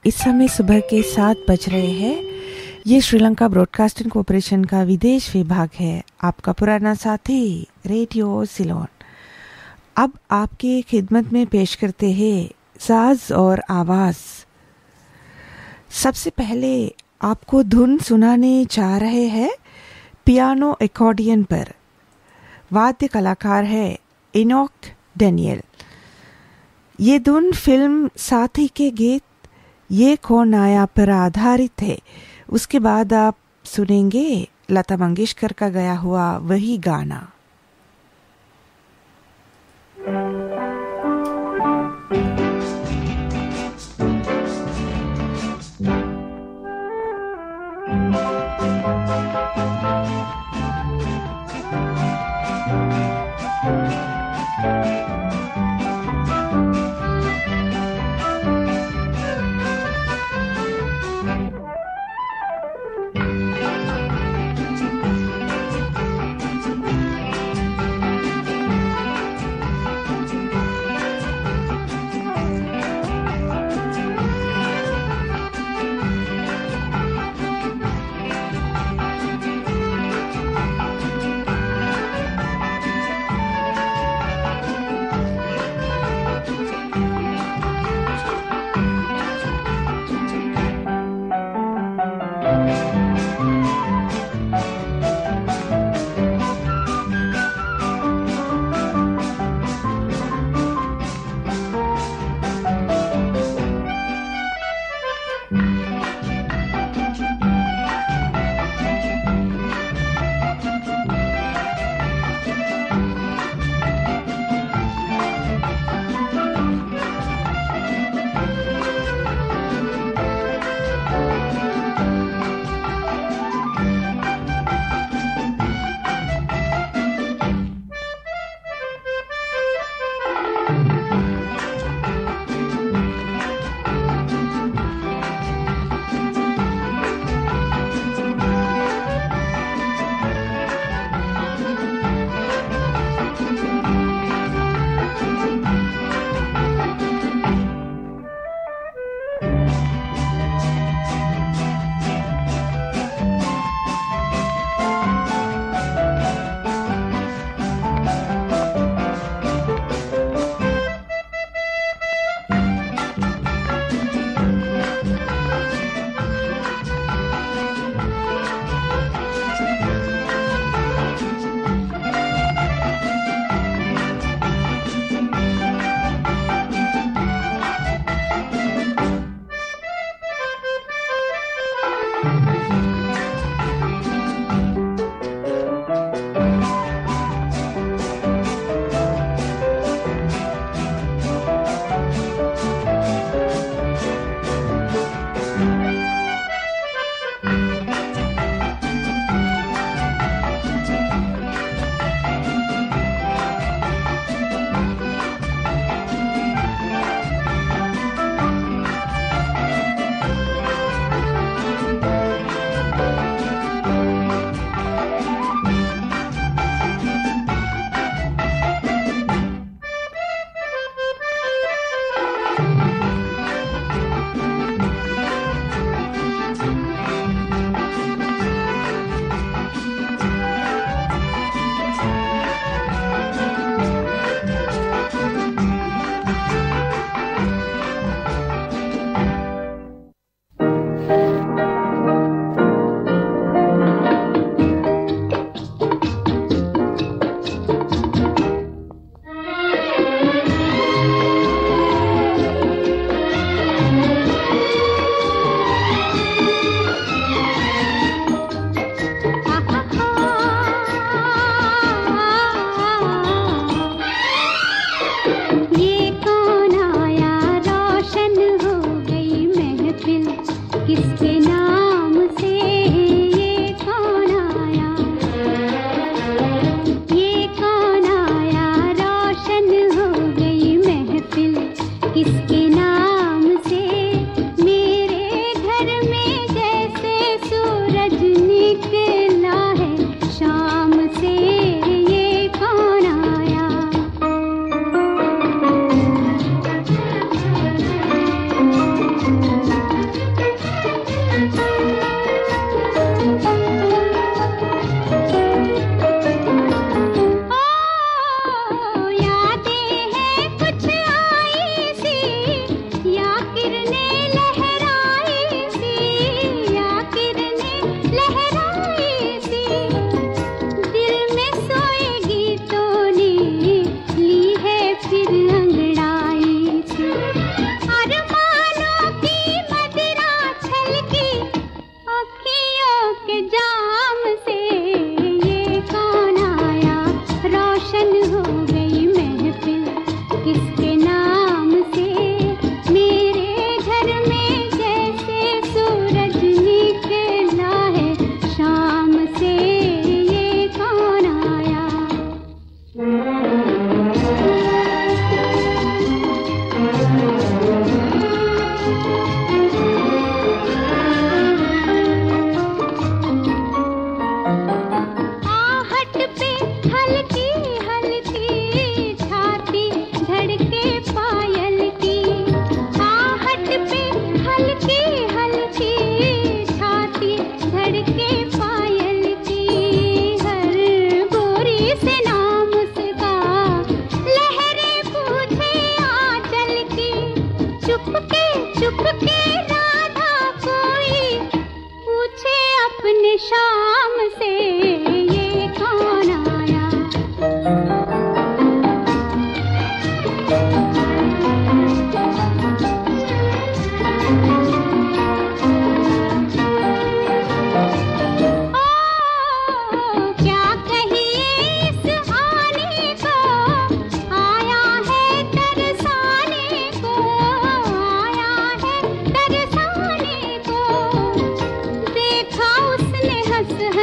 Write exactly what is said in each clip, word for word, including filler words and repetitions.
इस समय सुबह के सात बज रहे हैं। ये श्रीलंका ब्रॉडकास्टिंग कॉरपोरेशन का विदेश विभाग है। आपका पुराना साथी रेडियो सिलोन अब आपकी खिदमत में पेश करते हैं साज और आवाज। सबसे पहले आपको धुन सुनाने जा रहे हैं पियानो एकॉर्डियन पर। वाद्य कलाकार है इनोक डैनियल। ये धुन फिल्म साथी के गीत ये कौन आया पर आधारित है। उसके बाद आप सुनेंगे लता मंगेशकर का गाया हुआ वही गाना।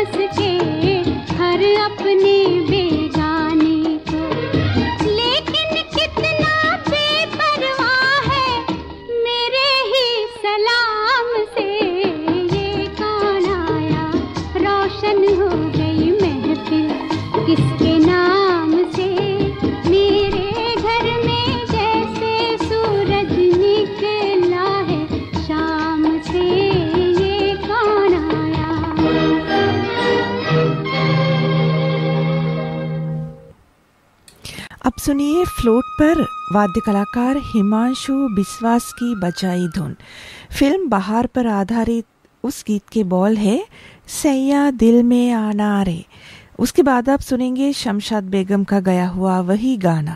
उसके हर अपने बेगाने को। लेकिन कितना बेपरवाह है मेरे ही सलाम से। ये कौन आया, रोशन हो गई महफिल किसके नाम से। मेरे घर में जैसे सूरज निकला है शाम से। ये कौन आया। अब सुनिए फ्लोट पर वाद्य कलाकार हिमांशु बिस्वास की बजाई धुन। फिल्म बहार पर आधारित उस गीत के बोल है सैया दिल में आना रे। उसके बाद आप सुनेंगे शमशाद बेगम का गाया हुआ वही गाना।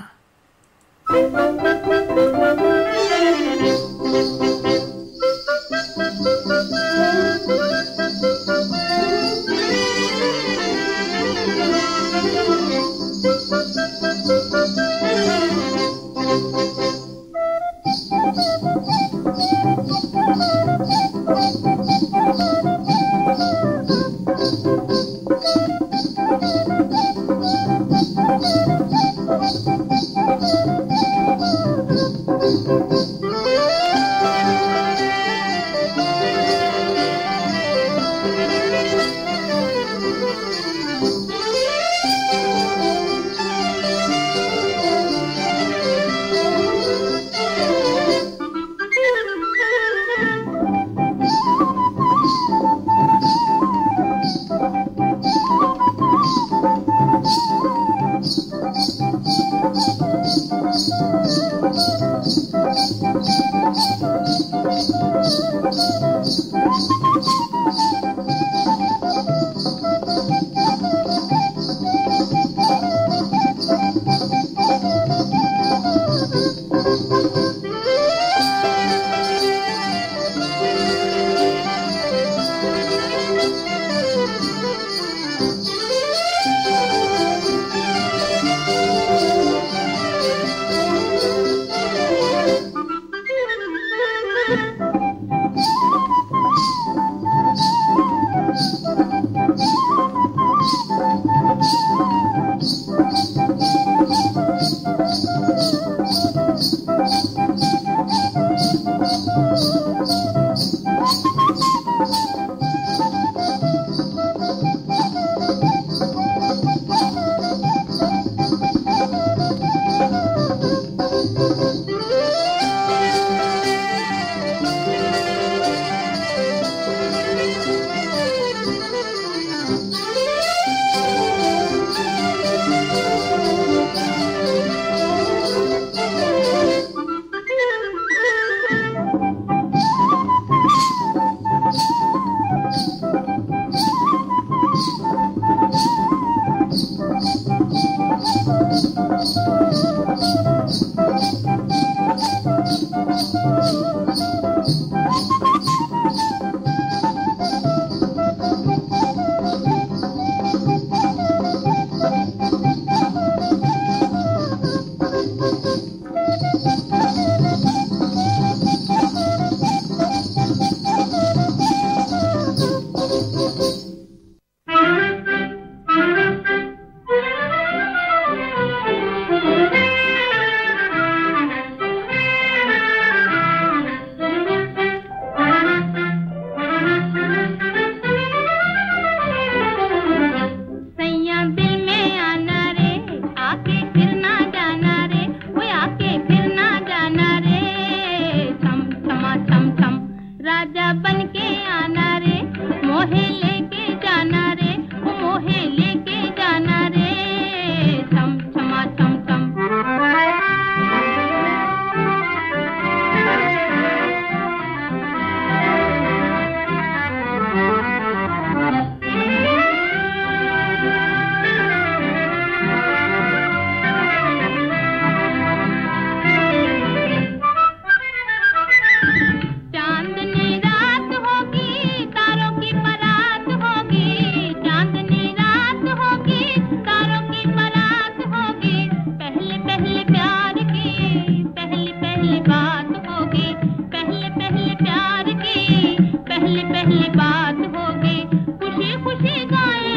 पहली पहली बात होगी, खुशी खुशी गाएं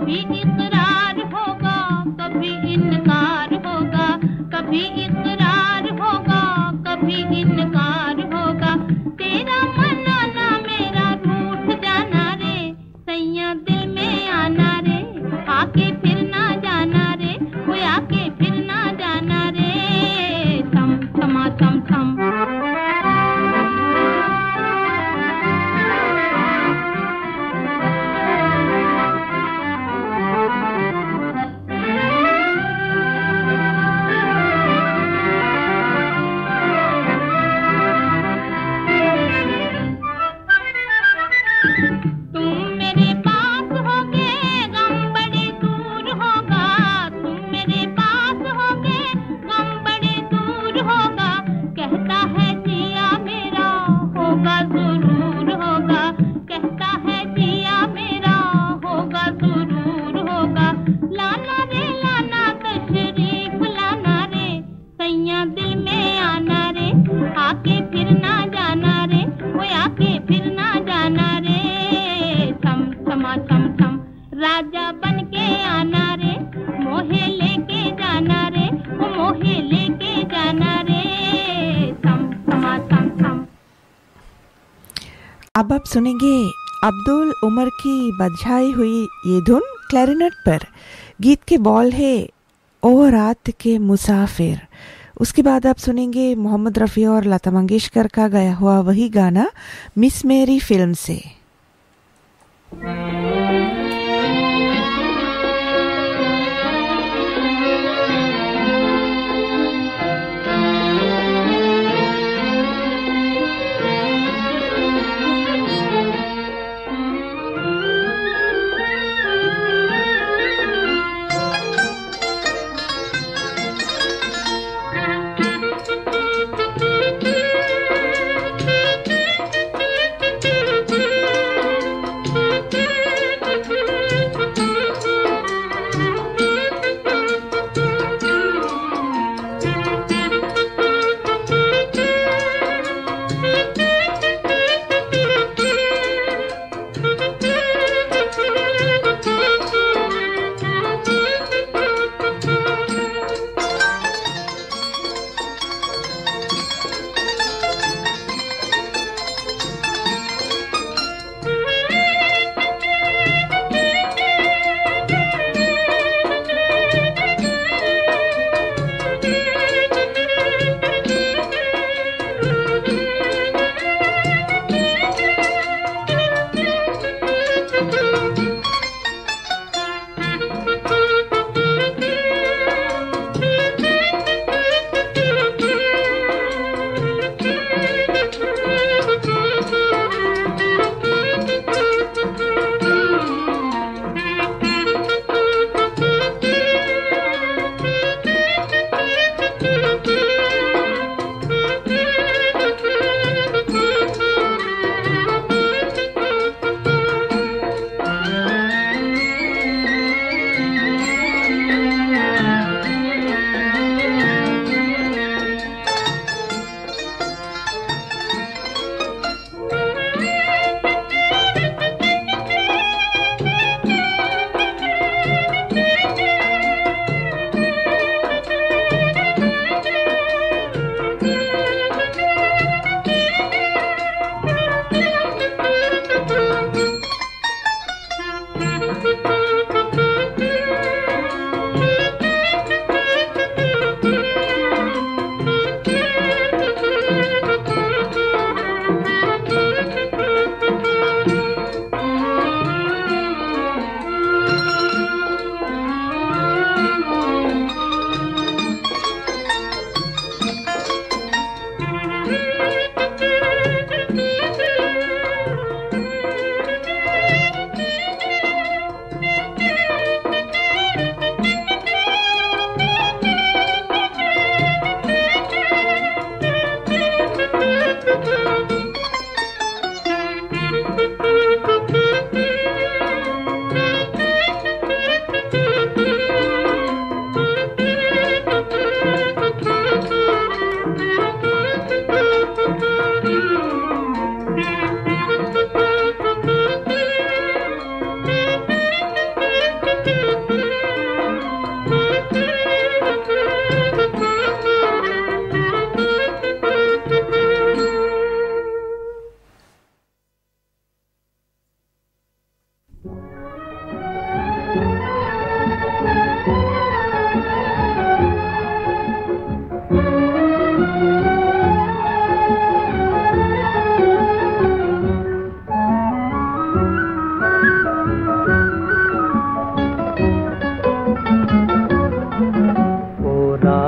कभी इकरार होगा कभी इनकार होगा, कभी इकरार होगा कभी इनकार होगा, तेरा मनाना मेरा रूठ जाना रे, सैया दिल में आना रे, आके फिर ना जाना रे, कोई आके फिर ना जाना रे, थम थमा थम थम। राजा बन के आना रे, मोहे लेके जाना रे, ओ मोहे लेके जाना रे, थम थमा थम थम। अब आप सुनेंगे अब्दुल उमर की बजाई हुई ये धुन क्लैरिनेट पर। गीत के बॉल है ओ रात के मुसाफिर। उसके बाद आप सुनेंगे मोहम्मद रफ़ी और लता मंगेशकर का गाया हुआ वही गाना मिस मेरी फिल्म से। Thank you.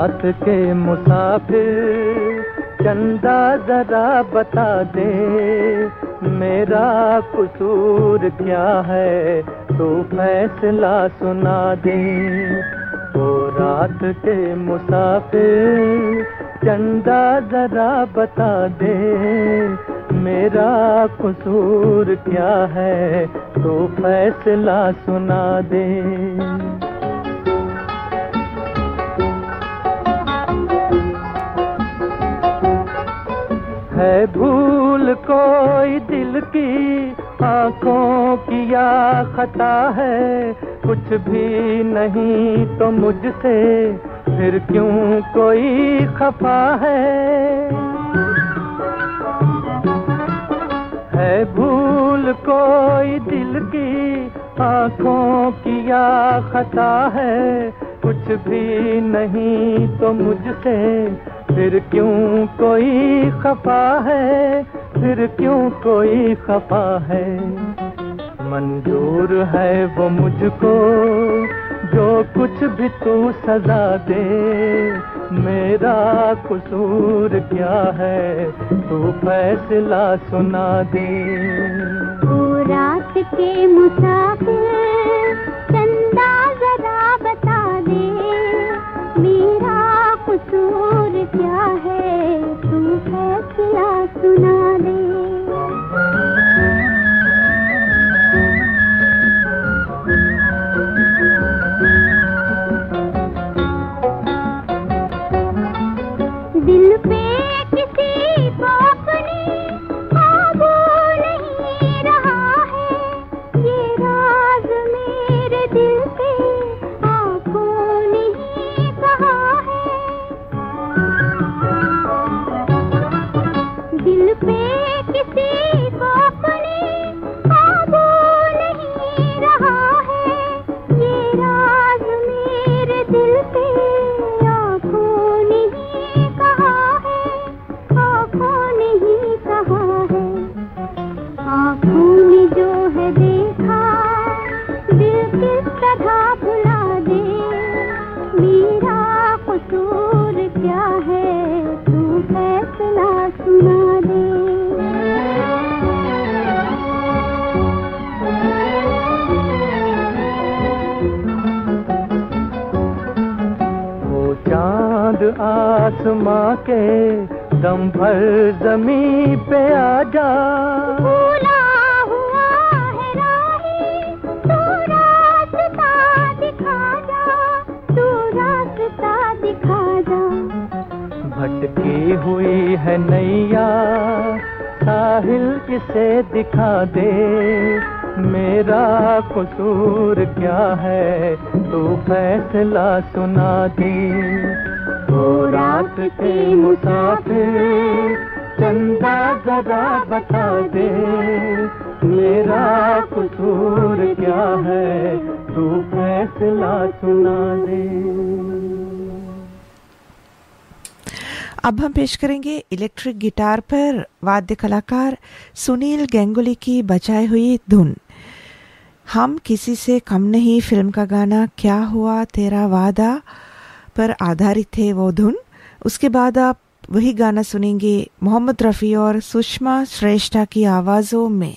रात के मुसाफिर चंदा जरा बता दे, मेरा कसूर क्या है तू फैसला सुना दे। ओ रात के मुसाफिर चंदा जरा बता दे, मेरा कसूर क्या है तू फैसला सुना दे। है भूल कोई दिल की आंखों की या खता है, कुछ भी नहीं तो मुझसे फिर क्यों कोई खफा है। है भूल कोई दिल की आंखों की या खता है, कुछ भी नहीं तो मुझसे फिर क्यों कोई खफा है, फिर क्यों कोई खफा है। मंजूर है वो मुझको जो कुछ भी तू सजा दे, मेरा कसूर क्या है तू फैसला सुना दे। ओ रात के मुसाफिर चंदा जरा बता दे, मेरा कसूर क्या है तू फैसला सुना दे। दिल पे किसी को अपने काबू नहीं रहा है, ये राज मेरे दिल पे आंखों ने ही कहा है। दिल पे किसी को अपने काबू नहीं रहा है, ये राज मेरे दिल पे आंखों ने ही कहा है, आंखों ने ही कहा है। आंखों ने जो है देखा दिल किस तरह भुला दे, मेरा कसूर क्या है तू फैसला सुना दे। वो चांद आसमां के दम भर जमीन पे आ जा, भूला हुआ है राही तू रास्ता दिखा जा, तू रास्ता दिखा जा। भटकी हुई है नैया साहिल इसे दिखा दे, मेरा कसूर क्या है तू फैसला सुना दे। ओ रात के मुसाफिर चंदा जरा बता दे, मेरा कसूर क्या है तू फैसला सुना दे। अब हम पेश करेंगे इलेक्ट्रिक गिटार पर वाद्य कलाकार सुनील गंगुली की बजाई हुई धुन। हम किसी से कम नहीं फिल्म का गाना क्या हुआ तेरा वादा पर आधारित है वो धुन। उसके बाद आप वही गाना सुनेंगे मोहम्मद रफ़ी और सुषमा श्रेष्ठा की आवाजों में।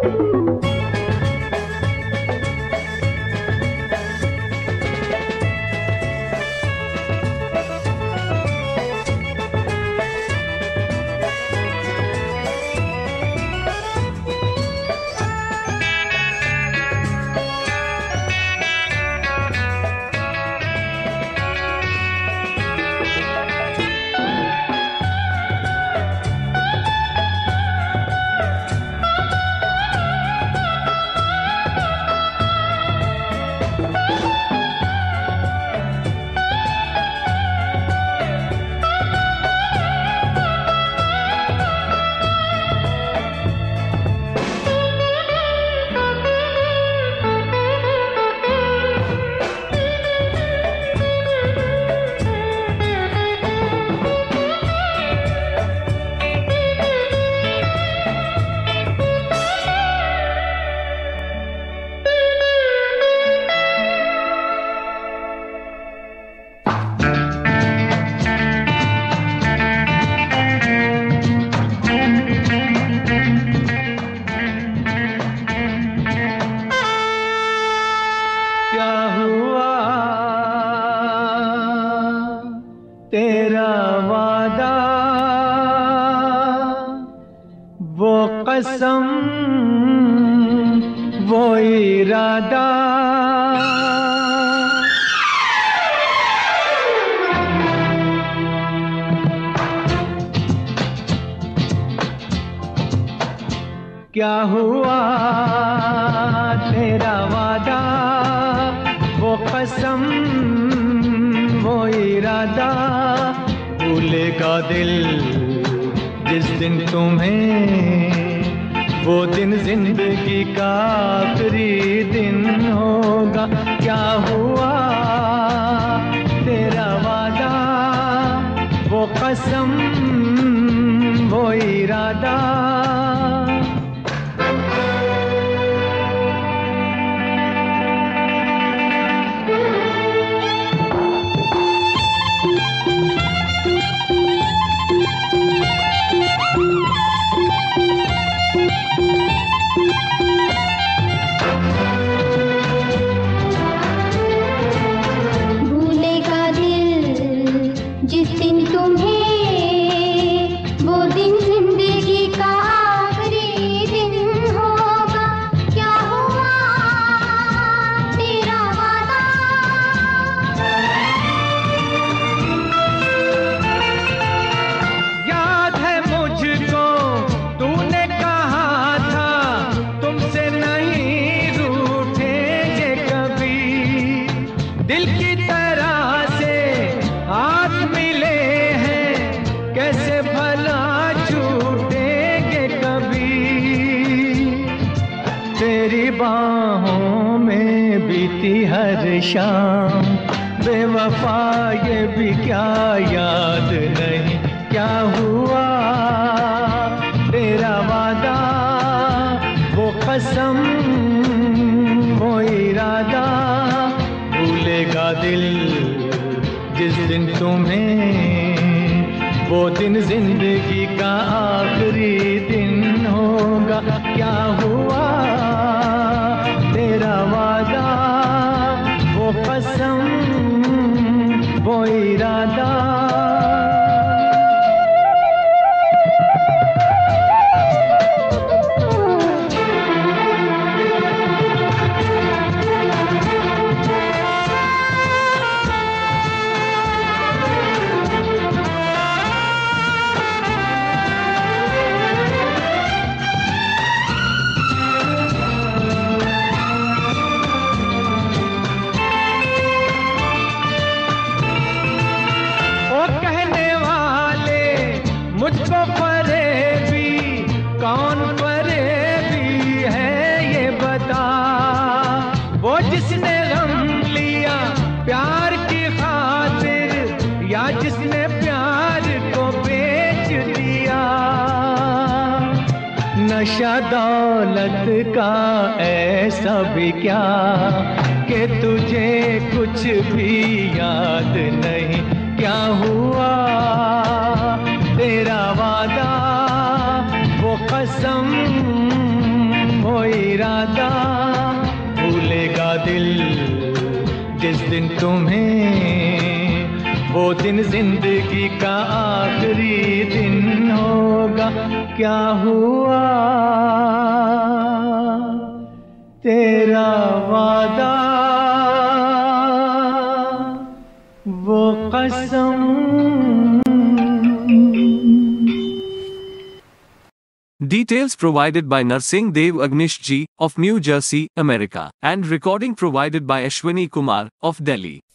कसम वो इरादा क्या हुआ तेरा वादा वो कसम वो इरादा भूलेगा दिल जिस दिन तुम्हें वो दिन जिंदगी का आखिरी दिन होगा। क्या हुआ तेरा वादा वो कसम वो इरादा शाम बेवफा ये भी क्या याद नहीं। क्या हुआ तेरा वादा वो कसम वो इरादा भूलेगा दिल जिस दिन तुम्हें वो दिन जिंदगी का आखिरी दिन होगा। क्या हुआ तेरा वादा वो कसम वो इरादा मुझको फरेबी कौन फरेबी है ये बता। वो जिसने गम लिया प्यार की खातिर या जिसने प्यार को बेच दिया। नशा दौलत का ऐसा भी क्या कि तुझे कुछ भी याद नहीं। क्या हुआ तेरा वादा वो कसम हो इरादा, भूलेगा दिल जिस दिन तुम्हें, वो दिन जिंदगी का आखिरी दिन होगा। क्या हुआ तेरा वादा, वो कसम। Details provided by Narsingh Dev Agnish Ji of New Jersey, America, and recording provided by Ashwini Kumar of Delhi.